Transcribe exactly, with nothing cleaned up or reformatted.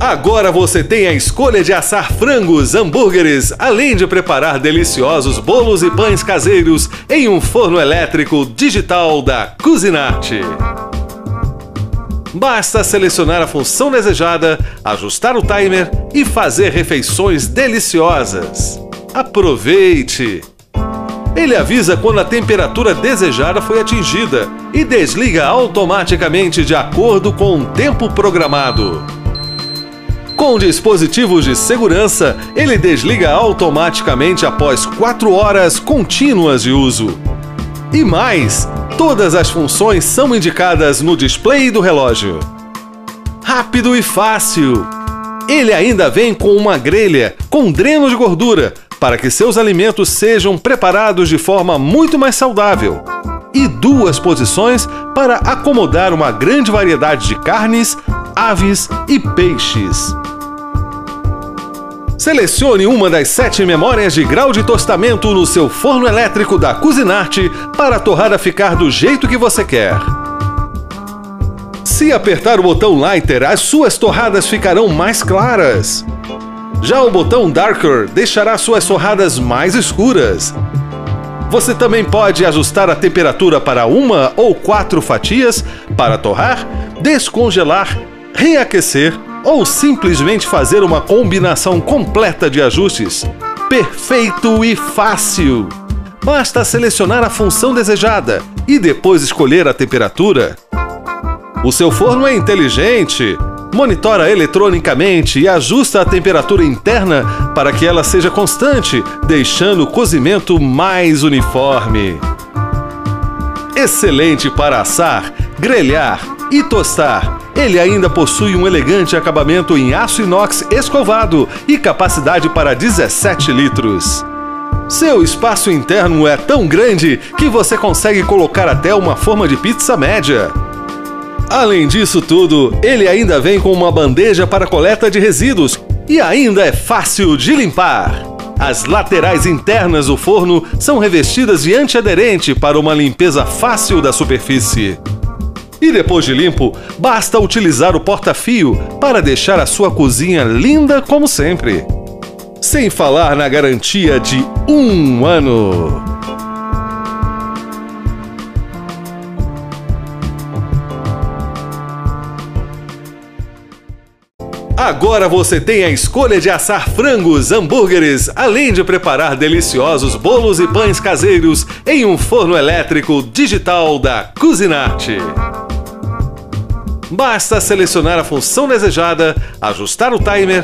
Agora você tem a escolha de assar frangos, hambúrgueres, além de preparar deliciosos bolos e pães caseiros em um forno elétrico digital da Cuisinart. Basta selecionar a função desejada, ajustar o timer e fazer refeições deliciosas. Aproveite! Ele avisa quando a temperatura desejada foi atingida e desliga automaticamente de acordo com o tempo programado. Com dispositivos de segurança, ele desliga automaticamente após quatro horas contínuas de uso. E mais, todas as funções são indicadas no display do relógio. Rápido e fácil! Ele ainda vem com uma grelha com dreno de gordura, para que seus alimentos sejam preparados de forma muito mais saudável. E duas posições para acomodar uma grande variedade de carnes, aves e peixes. Selecione uma das sete memórias de grau de tostamento no seu forno elétrico da Cuisinart para a torrada ficar do jeito que você quer. Se apertar o botão Lighter, as suas torradas ficarão mais claras. Já o botão Darker deixará suas torradas mais escuras. Você também pode ajustar a temperatura para uma ou quatro fatias para torrar, descongelar, reaquecer ou simplesmente fazer uma combinação completa de ajustes. Perfeito e fácil! Basta selecionar a função desejada e depois escolher a temperatura. O seu forno é inteligente. Monitora eletronicamente e ajusta a temperatura interna para que ela seja constante, deixando o cozimento mais uniforme. Excelente para assar, grelhar e tostar. Ele ainda possui um elegante acabamento em aço inox escovado e capacidade para dezessete litros. Seu espaço interno é tão grande que você consegue colocar até uma forma de pizza média. Além disso tudo, ele ainda vem com uma bandeja para coleta de resíduos e ainda é fácil de limpar. As laterais internas do forno são revestidas de antiaderente para uma limpeza fácil da superfície. E depois de limpo, basta utilizar o porta-fio para deixar a sua cozinha linda como sempre. Sem falar na garantia de um ano. Agora você tem a escolha de assar frangos, hambúrgueres, além de preparar deliciosos bolos e pães caseiros em um forno elétrico digital da Cuisinart. Basta selecionar a função desejada, ajustar o timer